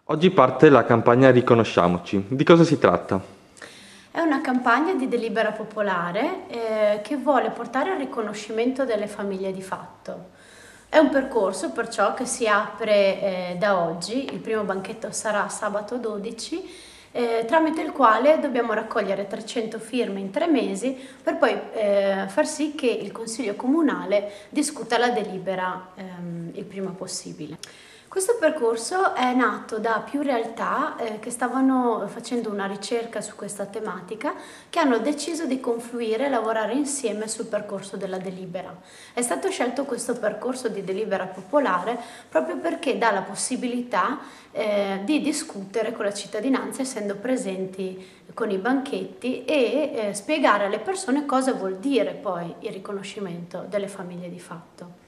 Oggi parte la campagna Riconosciamoci. Di cosa si tratta? È una campagna di delibera popolare che vuole portare al riconoscimento delle famiglie di fatto. È un percorso perciò che si apre da oggi, il primo banchetto sarà sabato 12, tramite il quale dobbiamo raccogliere 300 firme in 3 mesi per poi far sì che il Consiglio Comunale discuta la delibera il prima possibile. Questo percorso è nato da più realtà che stavano facendo una ricerca su questa tematica, che hanno deciso di confluire e lavorare insieme sul percorso della delibera. È stato scelto questo percorso di delibera popolare proprio perché dà la possibilità di discutere con la cittadinanza essendo presenti con i banchetti e spiegare alle persone cosa vuol dire poi il riconoscimento delle famiglie di fatto.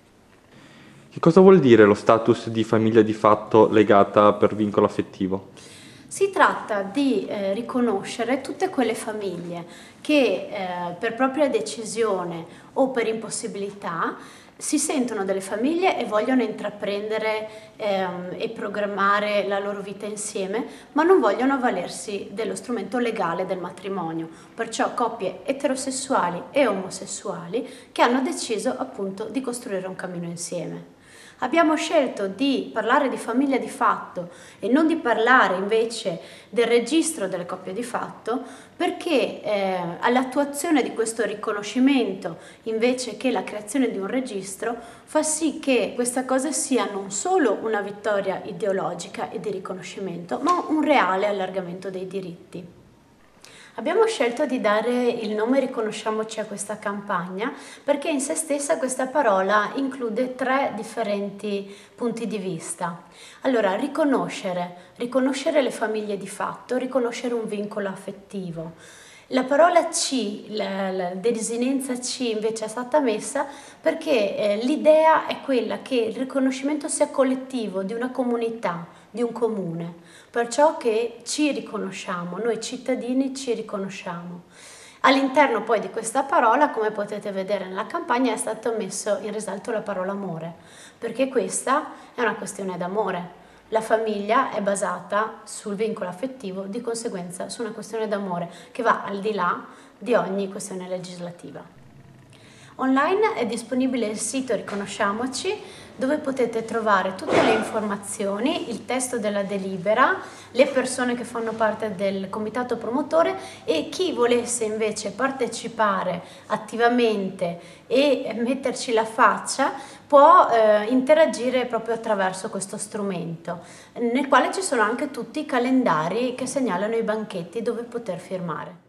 Che cosa vuol dire lo status di famiglia di fatto legata per vincolo affettivo? Si tratta di riconoscere tutte quelle famiglie che per propria decisione o per impossibilità si sentono delle famiglie e vogliono intraprendere e programmare la loro vita insieme, ma non vogliono avvalersi dello strumento legale del matrimonio. Perciò coppie eterosessuali e omosessuali che hanno deciso appunto di costruire un cammino insieme. Abbiamo scelto di parlare di famiglia di fatto e non di parlare invece del registro delle coppie di fatto perché all'attuazione di questo riconoscimento invece che la creazione di un registro fa sì che questa cosa sia non solo una vittoria ideologica e di riconoscimento ma un reale allargamento dei diritti. Abbiamo scelto di dare il nome Riconosciamoci a questa campagna perché in se stessa questa parola include 3 differenti punti di vista. Allora, riconoscere le famiglie di fatto, riconoscere un vincolo affettivo. La parola C, la desinenza C invece è stata messa perché l'idea è quella che il riconoscimento sia collettivo di una comunità, di un comune, perciò che ci riconosciamo, noi cittadini ci riconosciamo. All'interno poi di questa parola, come potete vedere nella campagna, è stato messo in risalto la parola amore, perché questa è una questione d'amore. La famiglia è basata sul vincolo affettivo, di conseguenza su una questione d'amore che va al di là di ogni questione legislativa. Online è disponibile il sito Riconosciamoci dove potete trovare tutte le informazioni, il testo della delibera, le persone che fanno parte del comitato promotore e chi volesse invece partecipare attivamente e metterci la faccia può interagire proprio attraverso questo strumento, nel quale ci sono anche tutti i calendari che segnalano i banchetti dove poter firmare.